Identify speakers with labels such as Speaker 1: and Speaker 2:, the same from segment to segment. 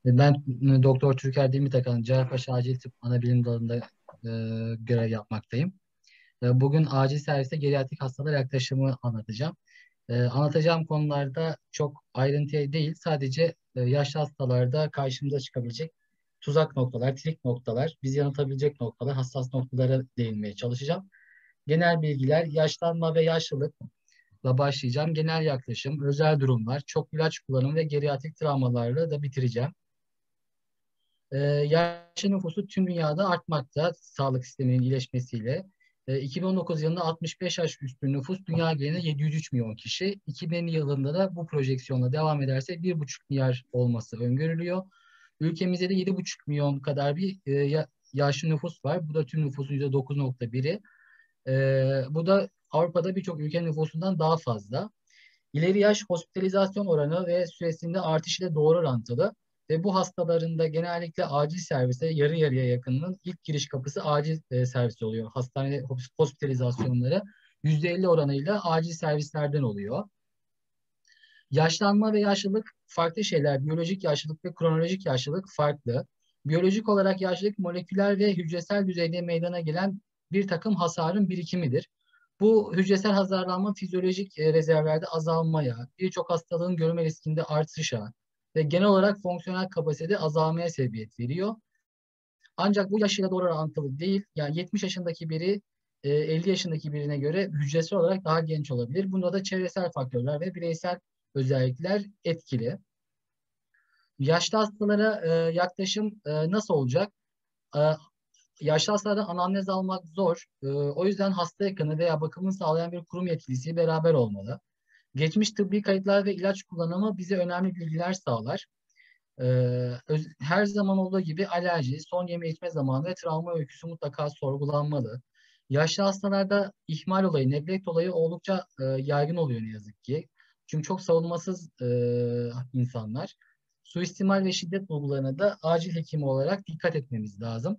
Speaker 1: Ben Doktor Türker Demirtakan, Cerrahpaşa Acil Tıp Anabilim Dalı'nda görev yapmaktayım. Bugün acil serviste geriatrik hastalar yaklaşımı anlatacağım. Anlatacağım konularda çok ayrıntıya değil, sadece yaşlı hastalarda karşımıza çıkabilecek tuzak noktalar, trik noktalar, bizi yanıltabilecek noktalar, hassas noktalara değinmeye çalışacağım. Genel bilgiler, yaşlanma ve yaşlılıkla başlayacağım. Genel yaklaşım, özel durumlar, çok ilaç kullanımı ve geriatrik travmalarla da bitireceğim. Yaşlı nüfusu tüm dünyada artmakta sağlık sisteminin iyileşmesiyle. 2019 yılında 65 yaş üstü nüfus dünya genelinde 703 milyon kişi. 2050 yılında da bu projeksiyonla devam ederse 1,5 milyar olması öngörülüyor. Ülkemizde de 7,5 milyon kadar bir yaşlı nüfus var. Bu da tüm nüfusun %9,1'i. Bu da Avrupa'da birçok ülkenin nüfusundan daha fazla. İleri yaş hospitalizasyon oranı ve süresinde artış ile doğru orantılı ve bu hastalarında genellikle acil servise yarı yarıya yakınının ilk giriş kapısı acil servis oluyor. Hastane hospitalizasyonları %50 oranıyla acil servislerden oluyor. Yaşlanma ve yaşlılık farklı şeyler. Biyolojik yaşlılık ve kronolojik yaşlılık farklı. Biyolojik olarak yaşlılık moleküler ve hücresel düzeyde meydana gelen bir takım hasarın birikimidir. Bu hücresel hasarlanma fizyolojik rezervlerde azalmaya, birçok hastalığın görülme riskinde artışa ve genel olarak fonksiyonel kapasitede azalmaya sebebiyet veriyor. Ancak bu yaşıyla doğru orantılı değil. Yani 70 yaşındaki biri 50 yaşındaki birine göre hücresel olarak daha genç olabilir. Bunda da çevresel faktörler ve bireysel özellikler etkili. Yaşlı hastalara yaklaşım nasıl olacak? E, Yaşlı hastalardan anamnez almak zor. O yüzden hasta yakını veya bakımını sağlayan bir kurum yetkilisi beraber olmalı. Geçmiş tıbbi kayıtlar ve ilaç kullanımı bize önemli bilgiler sağlar. Her zaman olduğu gibi alerji, son yeme içme zamanı ve travma öyküsü mutlaka sorgulanmalı. Yaşlı hastalarda ihmal olayı, neglect olayı oldukça yaygın oluyor ne yazık ki. Çünkü çok savunmasız insanlar. Suistimal ve şiddet bulgularına da acil hekimi olarak dikkat etmemiz lazım.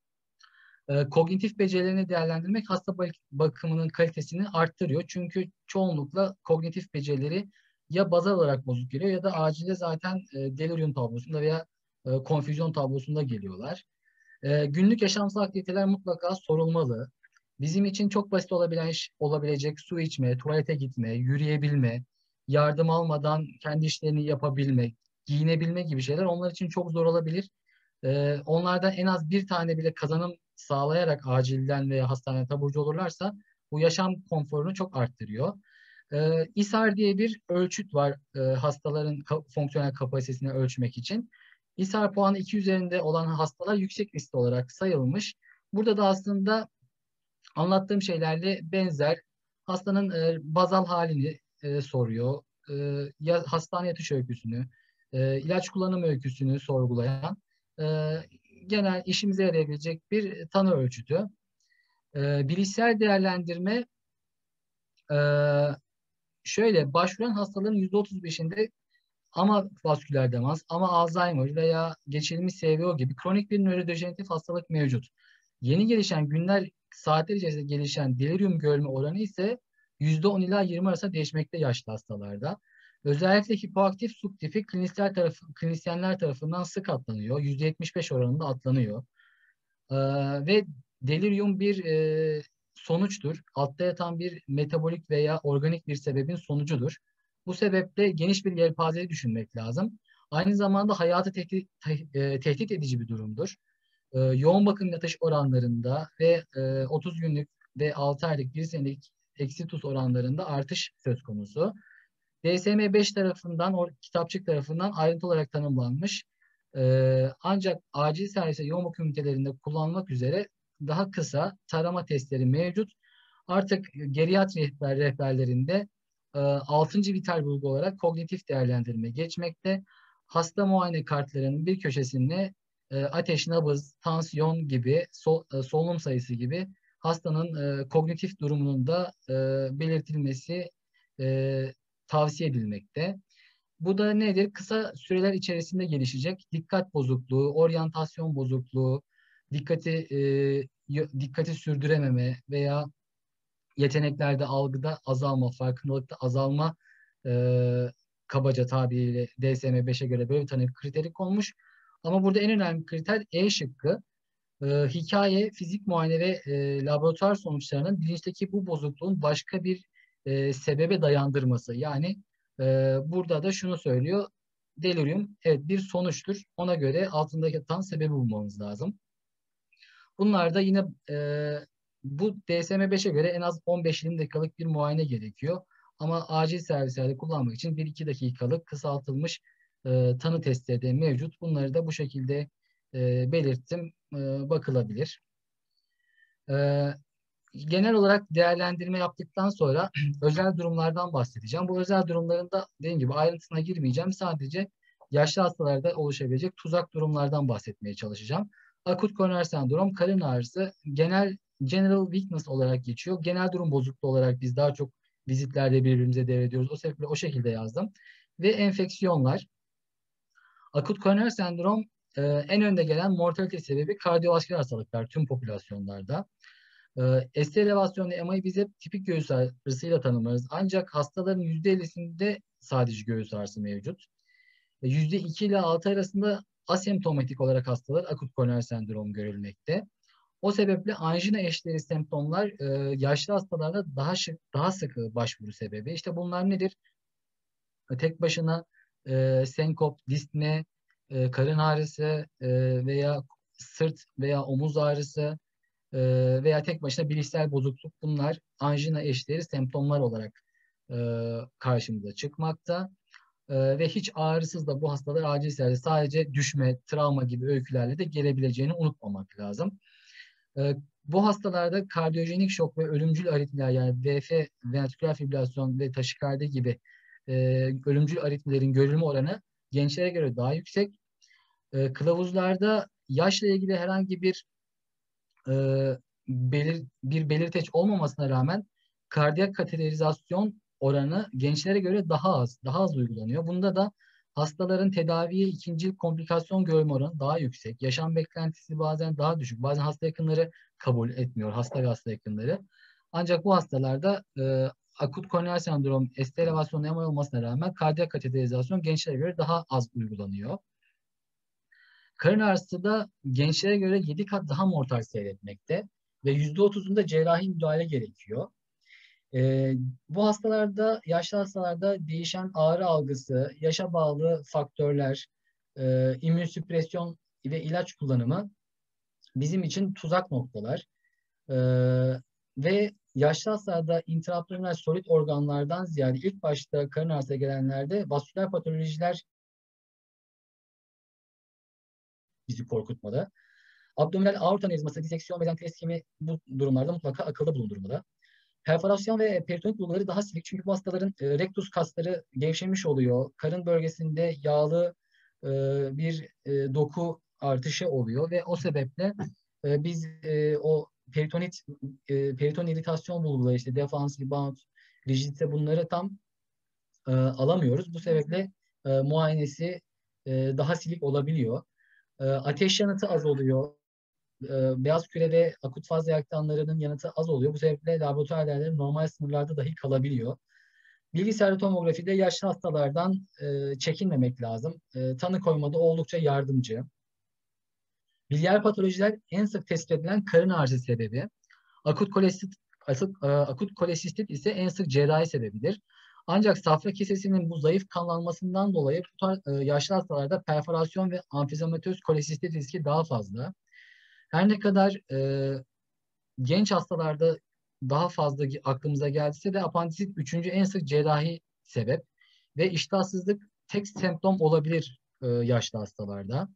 Speaker 1: Kognitif becerilerini değerlendirmek hasta bakımının kalitesini arttırıyor. Çünkü çoğunlukla kognitif becerileri ya bazal olarak bozuk geliyor ya da acilde zaten delirium tablosunda veya konfüzyon tablosunda geliyorlar. Günlük yaşamsal aktiviteler mutlaka sorulmalı. Bizim için çok basit olabilecek su içme, tuvalete gitme, yürüyebilme, yardım almadan kendi işlerini yapabilme, giyinebilme gibi şeyler onlar için çok zor olabilir. Onlardan en az bir tane bile kazanım sağlayarak acilden veya hastaneye taburcu olurlarsa bu yaşam konforunu çok arttırıyor. İSAR diye bir ölçüt var hastaların fonksiyonel kapasitesini ölçmek için. İSAR puanı 2 üzerinde olan hastalar yüksek riskli olarak sayılmış. Burada da aslında anlattığım şeylerle benzer hastanın bazal halini soruyor. Hastane yatış öyküsünü, ilaç kullanım öyküsünü sorgulayan e, genel işimize yarayabilecek bir tanı ölçütü. Bilişsel değerlendirme e, şöyle başvuran hastaların %35'inde ama vasküler demans, ama Alzheimer veya geçirilmiş SVO gibi kronik bir nörodejeneratif hastalık mevcut. Yeni gelişen günler, saatler içerisinde gelişen delirium görme oranı ise %10 ila 20 arasında değişmekte yaşlı hastalarda. Özellikle hipoaktif subtifi klinisyenler tarafından sık atlanıyor. %75 oranında atlanıyor. Ee, ve delirium bir sonuçtur. Altta yatan bir metabolik veya organik bir sebebin sonucudur. Bu sebeple geniş bir yelpazeyi düşünmek lazım. Aynı zamanda hayatı tehdit edici bir durumdur. Yoğun bakım yatış oranlarında ve 30 günlük ve 6 aylık, 1 senelik eksitus oranlarında artış söz konusu. DSM-5 tarafından, o kitapçık tarafından ayrıntı olarak tanımlanmış. Ancak acil servis ve yoğun bakım ünitelerinde kullanılmak üzere daha kısa tarama testleri mevcut. Artık geriatri rehberlerinde 6. vital bulgu olarak kognitif değerlendirme geçmekte. Hasta muayene kartlarının bir köşesinde ateş, nabız, tansiyon gibi, solunum sayısı gibi hastanın kognitif durumunun da belirtilmesi e, tavsiye edilmekte. Bu da nedir? Kısa süreler içerisinde gelişecek dikkat bozukluğu, oryantasyon bozukluğu, dikkati sürdürememe veya yeteneklerde, algıda azalma, farkındalıkta azalma e, kabaca tabiriyle DSM-5'e göre böyle bir tane kriteri konmuş. Ama burada en önemli kriter E şıkkı. Hikaye, fizik muayene ve laboratuvar sonuçlarının bilinçteki bu bozukluğun başka bir sebebe dayandırması. Yani burada da şunu söylüyor. Delirium evet bir sonuçtur. Ona göre altındaki yatan sebebi bulmamız lazım. Bunlar da yine bu DSM-5'e göre en az 15-20 dakikalık bir muayene gerekiyor. Ama acil servislerde kullanmak için 1-2 dakikalık kısaltılmış tanı testleri de mevcut. Bunları da bu şekilde belirttim. Bakılabilir. E, Genel olarak değerlendirme yaptıktan sonra özel durumlardan bahsedeceğim. Bu özel durumlarında dediğim gibi ayrıntısına girmeyeceğim. Sadece yaşlı hastalarda oluşabilecek tuzak durumlardan bahsetmeye çalışacağım. Akut koroner sendrom, karın ağrısı, general weakness olarak geçiyor. Genel durum bozukluğu olarak biz daha çok vizitlerde birbirimize devrediyoruz. O sebeple o şekilde yazdım. Ve enfeksiyonlar. Akut koroner sendrom en önde gelen mortalite sebebi kardiyovasküler hastalıklar tüm popülasyonlarda. ST elevasyonu MI'yi biz hep tipik göğüs ağrısıyla tanımlarız. Ancak hastaların %50'sinde sadece göğüs ağrısı mevcut. %2 ile 6 arasında asemptomatik olarak hastalar akut koroner sendrom görülmekte. O sebeple anjina eşleri semptomlar yaşlı hastalarda daha sık başvuru sebebi. İşte bunlar nedir? Tek başına senkop, dispne, karın ağrısı veya sırt veya omuz ağrısı veya tek başına bilişsel bozukluk bunlar anjina eşleri semptomlar olarak karşımıza çıkmakta. Ve hiç ağrısız da bu hastalar acil servise sadece düşme, travma gibi öykülerle de gelebileceğini unutmamak lazım. Bu hastalarda kardiyojenik şok ve ölümcül aritmiler yani VF, ventriküler fibrilasyon ve taşikardi gibi ölümcül aritmilerin görülme oranı gençlere göre daha yüksek. Kılavuzlarda yaşla ilgili herhangi e, bir belirteç olmamasına rağmen kardiyak kateterizasyon oranı gençlere göre daha az uygulanıyor. Bunda da hastaların tedaviye ikincil komplikasyon görme oranı daha yüksek. Yaşam beklentisi bazen daha düşük. Bazen hasta yakınları kabul etmiyor, hasta ve hasta yakınları. Ancak bu hastalarda akut koroner sendrom, ST elevasyonu MR olmasına rağmen kardiyak kateterizasyon gençlere göre daha az uygulanıyor. Karın ağrısı da gençlere göre 7 kat daha mortal seyretmekte ve %30'unda cerrahi müdahale gerekiyor. Bu hastalarda, yaşlı hastalarda değişen ağrı algısı, yaşa bağlı faktörler, immünsüpresyon ve ilaç kullanımı bizim için tuzak noktalar. Ee, Ve yaşlı hastalarda intraabdominal solid organlardan ziyade ilk başta karın ağrısına gelenlerde vasküler patolojiler bizi korkutmalı. Abdominal aort anevrizması, diseksiyon, mezenteroskemi bu durumlarda mutlaka akılda bulundurmalı. Perforasyon ve peritonit bulguları daha silik çünkü bu hastaların rektus kasları gevşemiş oluyor. Karın bölgesinde yağlı bir doku artışı oluyor ve o sebeple biz o periton iritasyon bulguları işte defans, rebound, rigidite bunları tam alamıyoruz. Bu sebeple muayenesi daha silik olabiliyor. Ateş yanıtı az oluyor. Beyaz küre ve akut faz reaktanlarının yanıtı az oluyor. Bu sebeple laboratuvar değerleri normal sınırlarda dahi kalabiliyor. Bilgisayar tomografide yaşlı hastalardan çekinmemek lazım. Tanı koymada oldukça yardımcı. Biliyer patolojiler en sık tespit edilen karın ağrısı sebebi. Akut kolesistit ise en sık cerrahi sebebidir. Ancak safra kesesinin bu zayıf kanlanmasından dolayı bu tarz, yaşlı hastalarda perforasyon ve amfizomatöz kolesistit riski daha fazla. Her ne kadar genç hastalarda daha fazla aklımıza geldiyse de apandisit üçüncü en sık cerrahi sebep ve iştahsızlık tek semptom olabilir yaşlı hastalarda.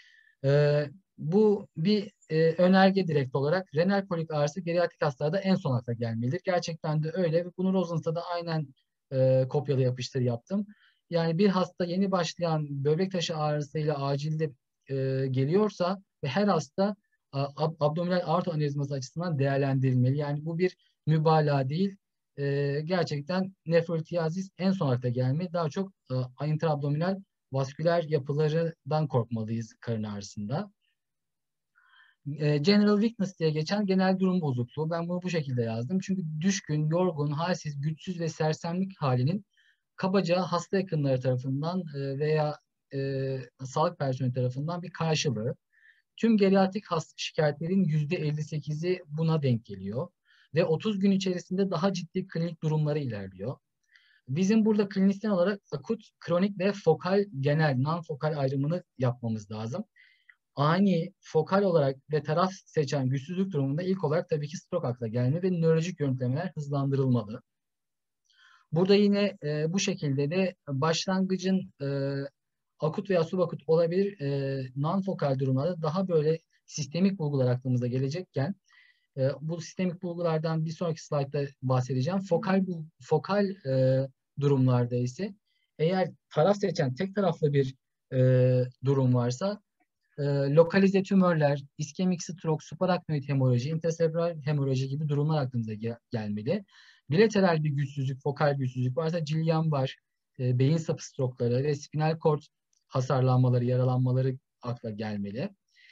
Speaker 1: Bu bir önerge direkt olarak renal kolik ağrısı geriatrik hastalarda en son akla gelmelidir. Gerçekten de öyle ve bunu Rosen's'ta da aynen kopyala yapıştır yaptım. Yani bir hasta yeni başlayan böbrek taşı ağrısıyla acilde geliyorsa ve her hasta abdominal aorta anevrizması açısından değerlendirilmeli. Yani bu bir mübalağa değil. Gerçekten nefrolitiyazis en son akla gelmeli. Daha çok intraabdominal vasküler yapılarından korkmalıyız karın ağrısında. General weakness diye geçen genel durum bozukluğu. Ben bunu bu şekilde yazdım. Çünkü düşkün, yorgun, halsiz, güçsüz ve sersemlik halinin kabaca hasta yakınları tarafından veya sağlık personeli tarafından bir karşılığı. Tüm geriatrik hasta şikayetlerin %58'i buna denk geliyor. Ve 30 gün içerisinde daha ciddi klinik durumları ilerliyor. Bizim burada klinisyen olarak akut, kronik ve fokal, genel, non-fokal ayrımını yapmamız lazım. Ani, fokal olarak ve taraf seçen güçsüzlük durumunda ilk olarak tabii ki stroke akla gelmeli ve nörolojik yöntemler hızlandırılmalı. Burada yine bu şekilde de başlangıcın akut veya subakut olabilir, non-fokal durumlarda daha böyle sistemik bulgular aklımıza gelecekken bu sistemik bulgulardan bir sonraki slaytta bahsedeceğim. Fokal durumlarda ise eğer taraf seçen tek taraflı bir durum varsa lokalize tümörler, iskemik stroke, supraraknoid hemoroji, intraserebral hemoroji gibi durumlar aklımıza gelmeli. Bilateral bir güçsüzlük, fokal güçsüzlük varsa Guillain-Barré, beyin sapı strokeları ve spinal kort hasarlanmaları, yaralanmaları akla gelmeli.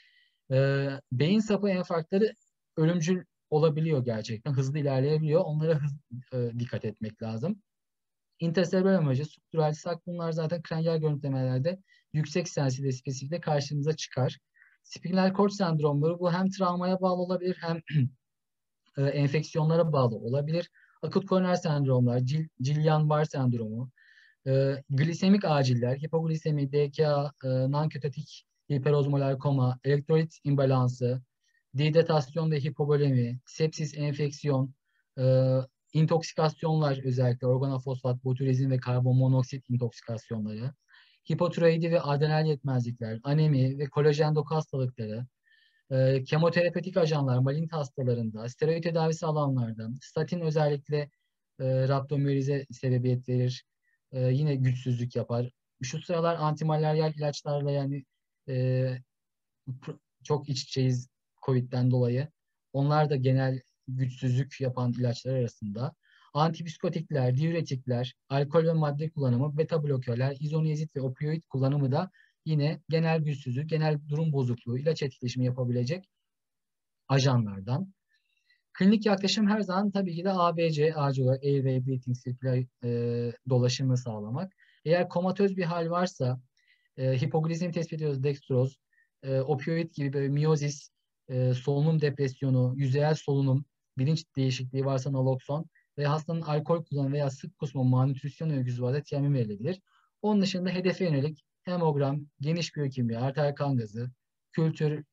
Speaker 1: Beyin sapı enfarktları ölümcül olabiliyor gerçekten. Hızlı ilerleyebiliyor. Onlara dikkat etmek lazım. İntraserebral hemoroji, struktural sak bunlar zaten kraniyal görüntülemelerde yüksek sensitivite spesifikte karşımıza çıkar. Spinal kort sendromları bu hem travmaya bağlı olabilir hem enfeksiyonlara bağlı olabilir. Akut koroner sendromlar, Guillain-Barré sendromu, glisemik aciller, hipoglisemi, DKA, non-ketotik hiperozmolar koma, elektrolit imbalansı, dehidratasyon ve hipovolemi, sepsis, enfeksiyon, intoksikasyon özellikle organofosfat, botulizin ve karbonmonoksit intoksikasyonları, hipotiroidi ve adrenal yetmezlikler, anemi ve kolajen doku hastalıkları, kemoterapetik ajanlar malignant hastalarında, steroid tedavisi alanlarda, statin özellikle rabdomiyolize sebebiyet verir, yine güçsüzlük yapar. Şu sıralar antimalaryal ilaçlarla yani e, çok iç içeyiz COVID'den dolayı. Onlar da genel güçsüzlük yapan ilaçlar arasında. Antipsikotikler, diüretikler, alkol ve madde kullanımı, beta blokörler, izoniyazid ve opioid kullanımı da yine genel güçsüzlük, genel durum bozukluğu, ilaç etkileşimi yapabilecek ajanlardan. Klinik yaklaşım her zaman tabii ki de ABC, acil olarak airway, breathing, sirküler dolaşımı sağlamak. Eğer komatöz bir hal varsa hipoglisemi tespit ediyoruz, dextroz, opioid gibi böyle miyozis, solunum depresyonu, yüzeyel solunum, bilinç değişikliği varsa nalokson ve hastanın alkol kullanımı veya sık kusma, malnütrisyon öyküsü varsa tiamin verilebilir. Onun dışında hedefe yönelik hemogram, geniş biyokimya, arter kan gazı, kültür,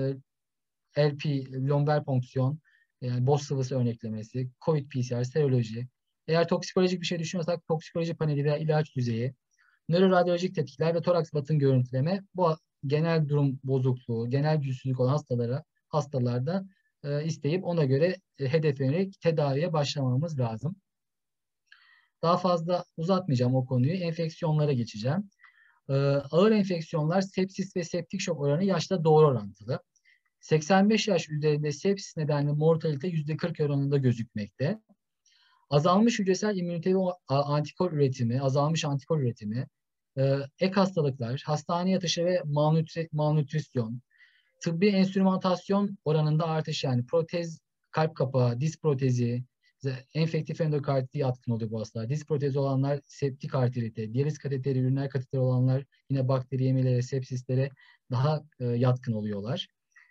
Speaker 1: LP, lomber fonksiyon, yani boz sıvısı örneklemesi, COVID PCR, seroloji. Eğer toksikolojik bir şey düşünüyorsak toksikoloji paneli veya ilaç düzeyi, nöroradyolojik tetkikler ve toraks batın görüntüleme bu genel durum bozukluğu, genel güçsüzlük olan hastalarda isteyip ona göre hedefe yönelik tedaviye başlamamız lazım. Daha fazla uzatmayacağım o konuyu. Enfeksiyonlara geçeceğim. Ağır enfeksiyonlar sepsis ve septik şok oranı yaşla doğru orantılı. 85 yaş üzerinde sepsis nedenli mortalite %40 oranında gözükmekte. Azalmış hücresel immünite ve antikor üretimi, azalmış antikor üretimi, ek hastalıklar, hastane yatışı ve malnutrisyon, tıbbi enstrümantasyon oranında artış yani protez, kalp kapağı, diz protezi, enfektif endokarditi yatkın oluyor bu hastalar. Diz protezi olanlar septik arterite, diyaliz kateteri, üriner kateteri olanlar yine bakteri yemelere, sepsislere daha yatkın oluyorlar.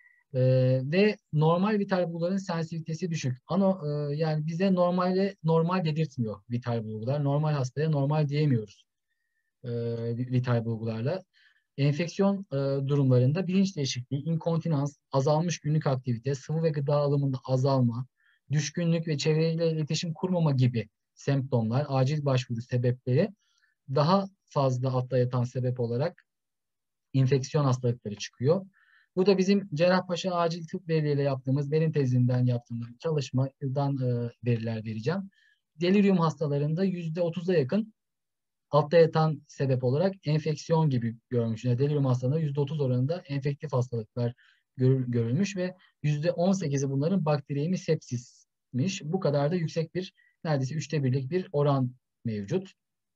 Speaker 1: Ve normal vital bulguların sensitivitesi düşük. Yani bize normal dedirtmiyor vital bulgular. Normal hastaya normal diyemiyoruz vital bulgularla. Enfeksiyon durumlarında bilinç değişikliği, inkontinans, azalmış günlük aktivite, sıvı ve gıda alımında azalma, düşkünlük ve çevreyle iletişim kurmama gibi semptomlar, acil başvuru sebepleri daha fazla altta yatan sebep olarak infeksiyon hastalıkları çıkıyor. Bu da bizim Cerrahpaşa Acil Tıp Birliği'yle yaptığımız, benim tezimden yaptığımız çalışmadan veriler vereceğim. Delirium hastalarında %30'a yakın altta yatan sebep olarak enfeksiyon gibi görmüş. Yani delirium hastalarında %30 oranında enfektif hastalıklar görülmüş ve %18'i bunların bakteriyemi sepsismiş. Bu kadar da yüksek bir, neredeyse 1/3'lik bir oran mevcut.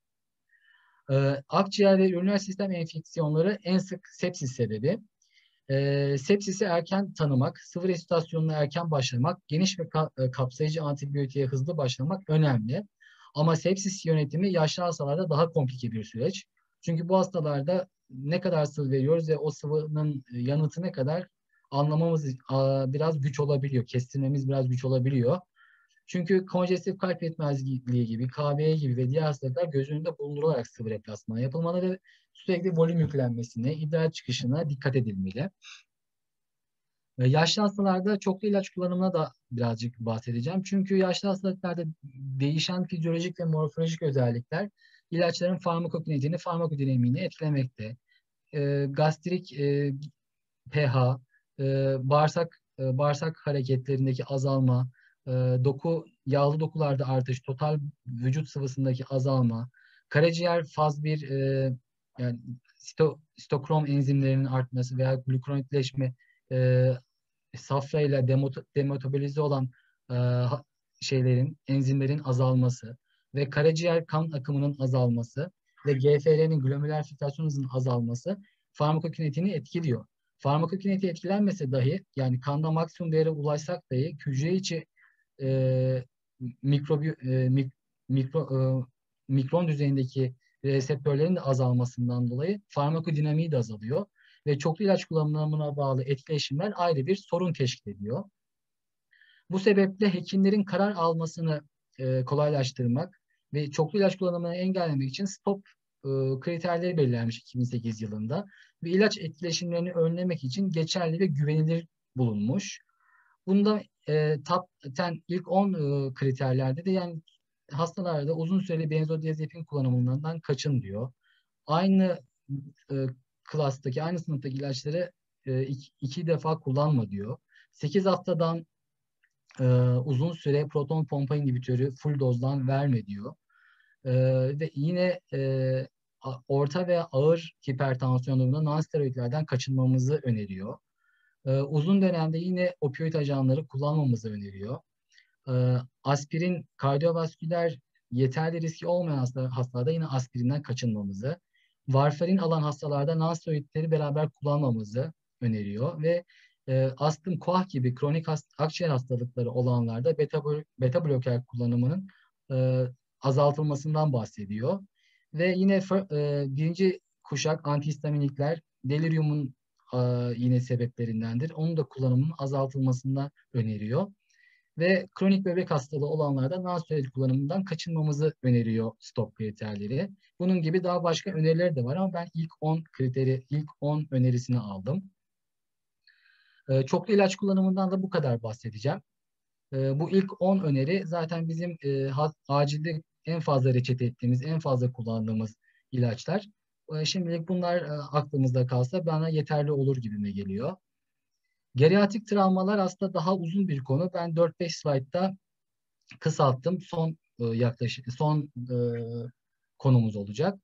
Speaker 1: Akciğer ve üriner sistem enfeksiyonları en sık sepsis sebebi. Sepsisi erken tanımak, sıvı resitasyonuna erken başlamak, geniş ve kapsayıcı antibiyotiğe hızlı başlamak önemli. Ama sepsis yönetimi yaşlı hastalarda daha komplike bir süreç. Çünkü bu hastalarda ne kadar sıvı veriyoruz ve o sıvının yanıtı ne kadar anlamamız biraz güç olabiliyor. Kestirmemiz biraz güç olabiliyor. Çünkü konjestif kalp yetmezliği gibi, KBE gibi ve diğer hastalıklar göz önünde bulundurularak sıvı replasman yapılmalı ve sürekli volüm yüklenmesine, idrar çıkışına dikkat edilmeli. Yaşlı hastalarda çoklu ilaç kullanımına da birazcık bahsedeceğim. Çünkü yaşlı hastalıklarda değişen fizyolojik ve morfolojik özellikler ilaçların farmakokinetiğini, farmakodinamiğini etkilemekte. Gastrik pH, bağırsak hareketlerindeki azalma, e, yağlı dokularda artış, total vücut sıvısındaki azalma, karaciğer faz bir yani sitokrom enzimlerinin artması veya glukuronitleşme, e, safra ile demetabolize olan e, enzimlerin azalması ve karaciğer kan akımının azalması ve GFR'nin glomerular filtrasyon hızının azalması farmakokinetiğini etkiliyor. Farmakokinetiği etkilenmese dahi yani kanda maksimum değere ulaşsak dahi hücre içi e, mikrobi, e, mik, mikro, mikron düzeyindeki reseptörlerin de azalmasından dolayı farmakodinamiği de azalıyor ve çoklu ilaç kullanımına bağlı etkileşimler ayrı bir sorun teşkil ediyor. Bu sebeple hekimlerin karar almasını kolaylaştırmak ve çoklu ilaç kullanımını engellemek için stop kriterleri belirlenmiş 2008 yılında ve ilaç etkileşimlerini önlemek için geçerli ve güvenilir bulunmuş. Bunda top 10 ilk 10 kriterlerde de yani hastalarda uzun süreli benzodiazepin kullanımından kaçın diyor. Aynı e, klastaki, aynı sınıftaki ilaçları iki defa kullanma diyor. 8 haftadan e, uzun süre proton pompa inhibitörü full dozdan verme diyor. E, Ve yine orta ve ağır hipertansiyon durumunda nonsteroidlerden kaçınmamızı öneriyor. Uzun dönemde yine opioid ajanları kullanmamızı öneriyor. Aspirin kardiyovasküler yeterli riski olmayan hastalarda yine aspirinden kaçınmamızı, varfarin alan hastalarda nonsteroidleri beraber kullanmamızı öneriyor ve astım, koah gibi kronik akciğer hastalıkları olanlarda beta bloker kullanımının e, azaltılmasından bahsediyor. Ve yine birinci kuşak antihistaminikler deliriumun e, yine sebeplerindendir. Onun da kullanımının azaltılmasını öneriyor ve kronik böbrek hastalığı olanlarda nonsteroid kullanımından kaçınmamızı öneriyor stop kriterleri. Bunun gibi daha başka önerileri de var ama ben ilk 10 önerisini aldım. Çoklu ilaç kullanımından da bu kadar bahsedeceğim. Bu ilk 10 öneri zaten bizim acilde en fazla reçete ettiğimiz, en fazla kullandığımız ilaçlar. Şimdilik bunlar aklımızda kalsa bana yeterli olur gibime geliyor. Geriatrik travmalar aslında daha uzun bir konu. Ben 4-5 slaytta kısalttım. Son konumuz olacak.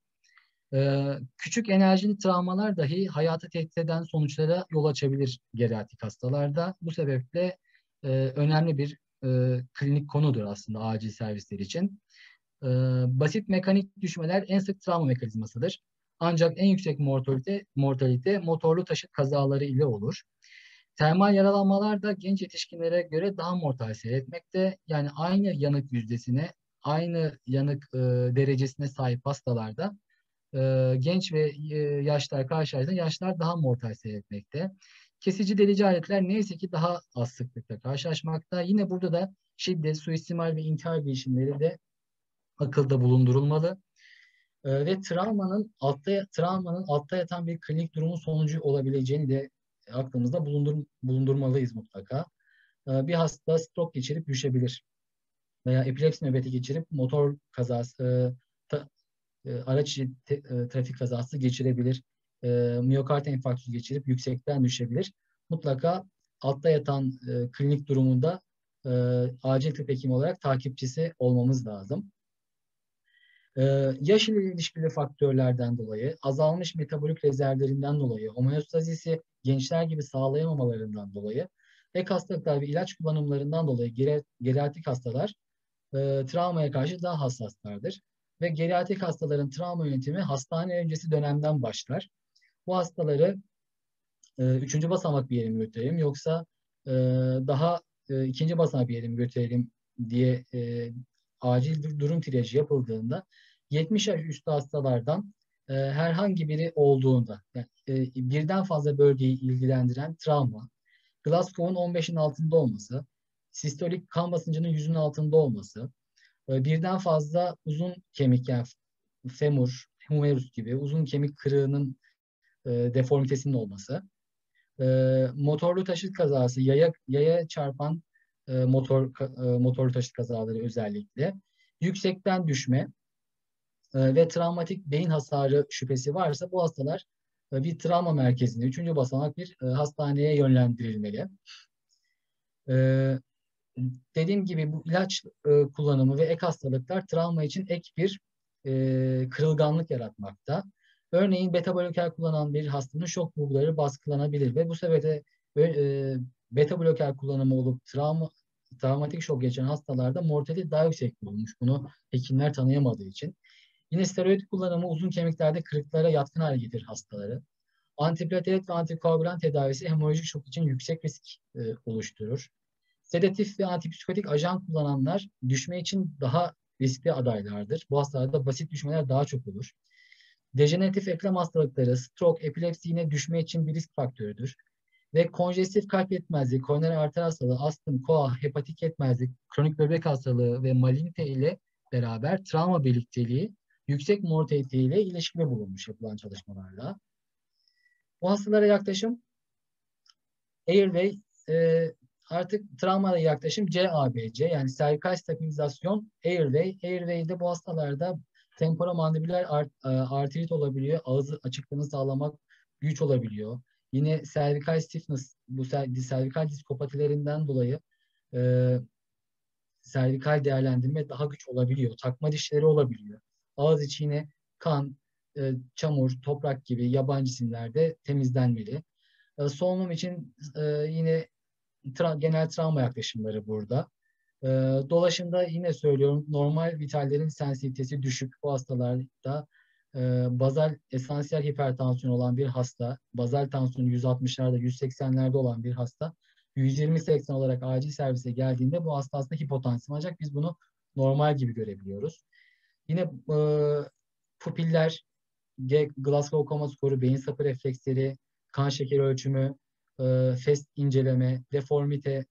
Speaker 1: Küçük enerjili travmalar dahi hayatı tehdit eden sonuçlara yol açabilir geriatrik hastalarda. Bu sebeple önemli bir klinik konudur aslında acil servisler için. E, Basit mekanik düşmeler en sık travma mekanizmasıdır. Ancak en yüksek mortalite motorlu taşıt kazaları ile olur. Termal yaralanmalar da genç yetişkinlere göre daha mortal seyretmekte. Yani aynı yanık yüzdesine, aynı yanık derecesine sahip hastalarda genç ve yaşlar karşılaştığında yaşlar daha mortal seyretmekte. Kesici delici aletler neyse ki daha az sıklıkla karşılaşmakta. Yine burada da şiddet, suistimal ve intihar girişimleri de akılda bulundurulmalı. Ve travmanın altta yatan bir klinik durumun sonucu olabileceğini de aklımızda bulundurmalıyız mutlaka. Bir hasta stroke geçirip düşebilir veya epilepsi nöbeti geçirip motor kazası, araç içi trafik kazası geçirebilir. Miyokard enfarktüsü geçirip yüksekten düşebilir. Mutlaka altta yatan klinik durumunda acil tıp hekimi olarak takipçisi olmamız lazım. Yaş ile ilişkili faktörlerden dolayı, azalmış metabolik rezervlerinden dolayı, homeostazisi gençler gibi sağlayamamalarından dolayı, ek hastalıklar ve ilaç kullanımlarından dolayı geriatrik hastalar travmaya karşı daha hassaslardır. Ve geriatrik hastaların travma yönetimi hastane öncesi dönemden başlar. Bu hastaları üçüncü basamak bir yere mi götürelim yoksa daha ikinci basamak bir yere mi götürelim diye acil bir durum triyajı yapıldığında 70 yaş üstü hastalardan herhangi biri olduğunda, yani, birden fazla bölgeyi ilgilendiren travma, Glasgow'un 15'in altında olması, sistolik kan basıncının 100'ün altında olması, birden fazla uzun kemik, yani femur, humerus gibi uzun kemik kırığının deformitesinin olması, motorlu taşıt kazası, yaya çarpan motorlu taşıt kazaları özellikle, yüksekten düşme ve travmatik beyin hasarı şüphesi varsa bu hastalar bir travma merkezine, üçüncü basamak bir hastaneye yönlendirilmeli. E, Dediğim gibi bu ilaç kullanımı ve ek hastalıklar travma için ek bir kırılganlık yaratmakta. Örneğin beta bloker kullanan bir hastanın şok bulguları baskılanabilir ve bu sebeple beta bloker kullanımı olup travmatik şok geçiren hastalarda mortalite daha yüksek bulunmuş. Bunu hekimler tanıyamadığı için. Yine steroid kullanımı uzun kemiklerde kırıklara yatkın hale getirir hastaları. Antiplatelet ve antikoagülan tedavisi hemorajik şok için yüksek risk oluşturur. Sedatif ve antipsikotik ajan kullananlar düşme için daha riskli adaylardır. Bu hastalarda basit düşmeler daha çok olur. Dejeneratif eklem hastalıkları, stroke, epilepsi yine düşme için bir risk faktörüdür. Ve konjestif kalp yetmezliği, koroner arter hastalığı, astım, koa, hepatik yetmezlik, kronik böbrek hastalığı ve malignite ile beraber travma birlikteliği yüksek mortalite ile ilişkili bulunmuş yapılan çalışmalarda. Bu hastalara yaklaşım Airway, artık travmaya yaklaşım CABC, yani servikal stabilizasyon Airway. Airway'de bu hastalarda temporomandibüler arterit olabiliyor. Ağzı açıklığını sağlamak güç olabiliyor. Yine servikal stiffness, bu servikal diskopatilerinden dolayı e, servikal değerlendirme daha güç olabiliyor. Takma dişleri olabiliyor. Ağız içi yine kan, çamur, toprak gibi yabancı simlerde temizlenmeli. Solunum için yine genel travma yaklaşımları burada. Dolaşımda yine söylüyorum, normal vitallerin sensitivitesi düşük. Bu hastalarda bazal esansiyel hipertansiyon olan bir hasta, bazal tansiyonu 160'larda 180'lerde olan bir hasta 120-80 olarak acil servise geldiğinde bu hasta aslında hipotansiyon, ancak biz bunu normal gibi görebiliyoruz. Yine pupiller, Glasgow Coma skoru, beyin sapı refleksleri, kan şekeri ölçümü, FEST inceleme, deformite,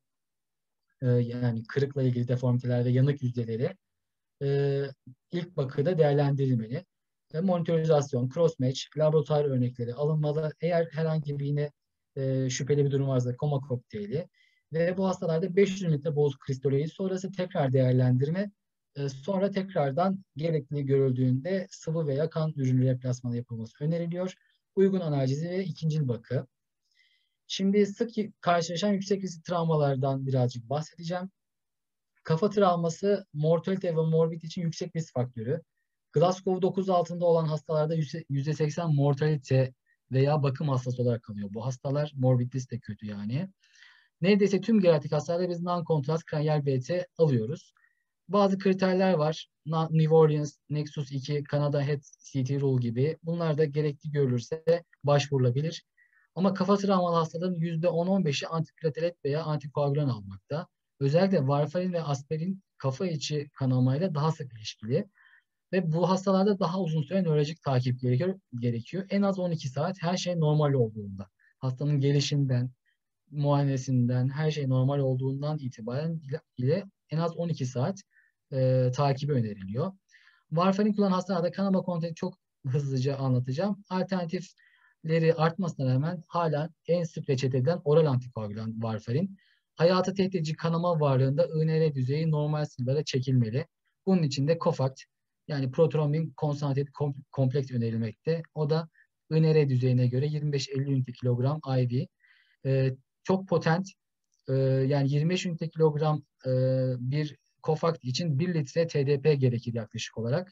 Speaker 1: yani kırıkla ilgili deformiteler ve yanık yüzdeleri e, ilk bakıda değerlendirilmeli. Monitorizasyon, crossmatch, laboratuvar örnekleri alınmalı. Eğer herhangi bir yine şüpheli bir durum varsa koma kokteyli ve bu hastalarda 500 mililitre bozuk kristaloidi sonrası tekrar değerlendirme, sonra tekrardan gerekli görüldüğünde sıvı veya kan ürünü replasmanı yapılması öneriliyor. Uygun analjezi ve ikincil bakı. Şimdi sık karşılaşan yüksek riskli travmalardan birazcık bahsedeceğim. Kafa travması mortalite ve morbid için yüksek risk faktörü. Glasgow 9 altında olan hastalarda %80 mortalite veya bakım hastası olarak kalıyor. Bu hastalar morbid risk de kötü yani. Neredeyse tüm geriatrik hastalarda biz non-kontrast kranyal BT alıyoruz. Bazı kriterler var. New Orleans, Nexus 2, Kanada Head CT Rule gibi. Bunlar da gerekli görülürse başvurulabilir. Ama kafa travmalı hastaların %10-15'i antiplatelet veya antikoagülan almakta. Özellikle varfarin ve aspirin kafa içi kanamayla daha sık ilişkili. Ve bu hastalarda daha uzun süre nörolojik takip gerekiyor. En az 12 saat her şey normal olduğunda. Hastanın gelişinden, muayenesinden, her şey normal olduğundan itibaren ile en az 12 saat takibi öneriliyor. Varfarin kullanan hastalarda kanama kontrolü çok hızlıca anlatacağım. Alternatifleri artmasına rağmen hala en sık reçete edilen oral antikoagülan varfarin. Hayatı tehdit edici kanama varlığında INR düzeyi normal sınırlara çekilmeli. Bunun için de Kofakt, yani protrombin konsantrate kompleks önerilmekte. O da INR düzeyine göre 25-50 ünite kilogram IV. Çok potent, yani 25 ünite kilogram bir Kofakt için 1 litre TDP gerekir yaklaşık olarak.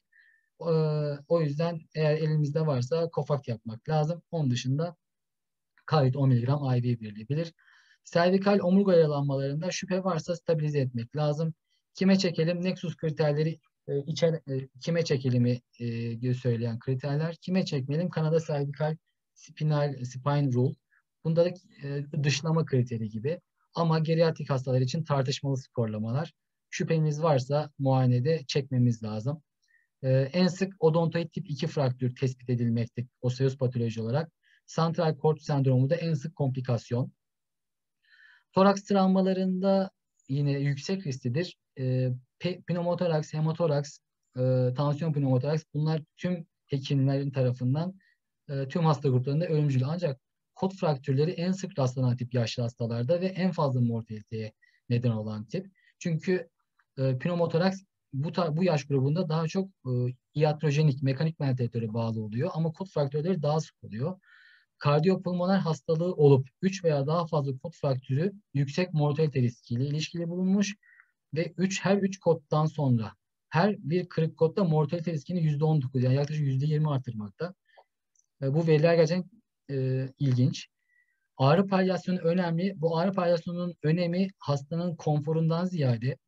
Speaker 1: O yüzden eğer elimizde varsa Kofakt yapmak lazım. Onun dışında kayıt 10 miligram IV verilebilir. Servikal omurga yaralanmalarında şüphe varsa stabilize etmek lazım. Kime çekelim? Nexus kriterleri kime çekelimi söyleyen kriterler. Kime çekmeyelim? Kanada servikal spine rule. Bunda da dışlama kriteri gibi. Ama geriatrik hastalar için tartışmalı skorlamalar. Şüphemiz varsa muayenede çekmemiz lazım. En sık odontoid tip 2 fraktür tespit edilmekte oseoz patoloji olarak. Santral kort sendromu da en sık komplikasyon. Toraks travmalarında yine yüksek risklidir. Pnömotoraks, hemotoraks, tansiyon pnömotoraks bunlar tüm hekimlerin tarafından tüm hasta gruplarında ölümcül. Ancak kot fraktürleri en sık rastlanan tip yaşlı hastalarda ve en fazla mortaliteye neden olan tip. Çünkü pnömotoraks bu yaş grubunda daha çok iatrojenik, mekanik ventilatöre bağlı oluyor ama kot fraktürleri daha sık oluyor. Kardiyopulmoner hastalığı olup 3 veya daha fazla kot fraktürü yüksek mortalite riskiyle ilişkili bulunmuş ve her 3 kottan sonra her bir kırık kotta mortalite riskini %19 yani yaklaşık %20 artırmakta. Bu veriler gerçekten ilginç. Ağrı palyasyonu önemli. Bu ağrı palyasyonunun önemi hastanın konforundan ziyade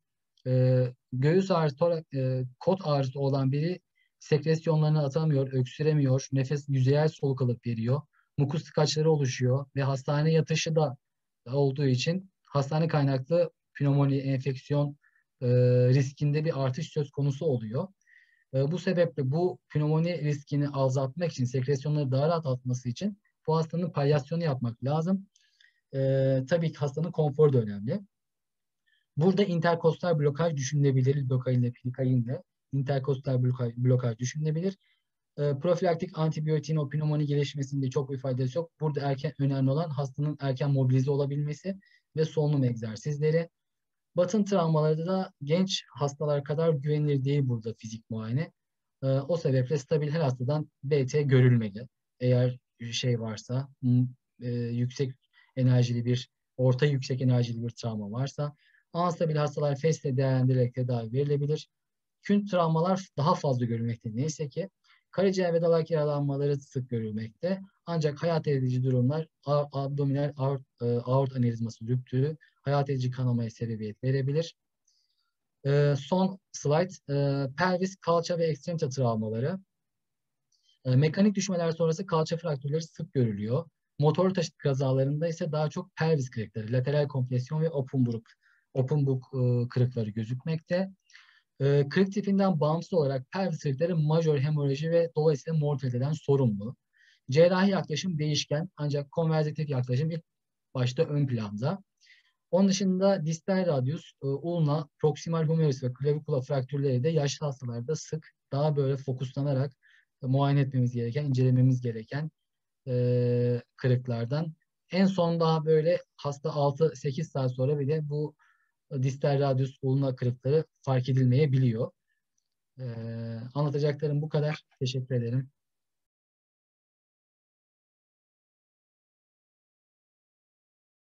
Speaker 1: göğüs ağrısı, kot ağrısı olan biri sekresyonlarını atamıyor, öksüremiyor, nefes yüzeyel soluk alıp veriyor. Mukus tıkaçları oluşuyor ve hastane yatışı da olduğu için hastane kaynaklı pnömoni, enfeksiyon riskinde bir artış söz konusu oluyor. Bu sebeple bu pnömoni riskini azaltmak için, sekresyonları daha rahat atması için bu hastanın palyasyonu yapmak lazım. Tabii ki hastanın konforu da önemli. Burada interkostal blokaj düşünülebilir. Lidokainle, pilikainle interkostal blokaj düşünülebilir. Profilaktik antibiyotiğin o pnömoni gelişmesinde çok bir faydası yok. Burada önemli olan hastanın erken mobilize olabilmesi ve solunum egzersizleri. Batın travmaları da genç hastalar kadar güvenilir değil burada fizik muayene. O sebeple stabil her hastadan BT görülmeli. Eğer şey varsa, yüksek enerjili orta yüksek enerjili bir travma varsa, anstabil hastalar FES'le değerlendirilerek tedavi verilebilir. Künt travmalar daha fazla görülmekte neyse ki. Karaciğer ve dalak yaralanmaları sık görülmekte. Ancak hayat edici durumlar abdominal aort anevrizması rüptürü hayat edici kanamaya sebebiyet verebilir. Son slide. Pelvis, kalça ve ekstremite travmaları. Mekanik düşmeler sonrası kalça fraktürleri sık görülüyor. Motor taşıt kazalarında ise daha çok pelvis kırıkları, lateral kompresyon ve open book kırıkları gözükmekte. Kırık tipinden bağımsız olarak pelvis kırıkları majör hemorraji ve dolayısıyla mortaliteden sorumlu. Cerrahi yaklaşım değişken ancak konverzatif yaklaşım ilk başta ön planda. Onun dışında distal radius, ulna, proksimal humerus ve klavikula fraktürleri de yaşlı hastalarda sık daha böyle fokuslanarak muayene etmemiz gereken, incelememiz gereken kırıklardan. En son daha böyle hasta 6-8 saat sonra bile bu distal radius ulna kırıkları fark edilmeyebiliyor. Anlatacaklarım bu kadar. Teşekkür ederim.